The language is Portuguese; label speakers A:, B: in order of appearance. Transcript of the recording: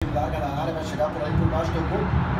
A: ele larga na área, vai chegar por ali por baixo, tocou.